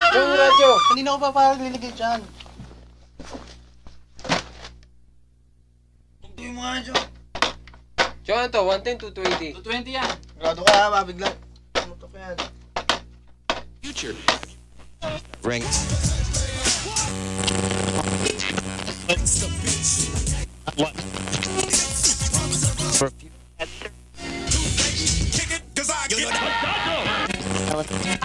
Yung radyo. Kanina ko pa parang liligay dyan. Tugtuin mo nga, Jo. Jo, ano to? 110, 220. 220 yan. Grado ka ha, mabigla. Ano to yan? Future. Ranked. What? For a few.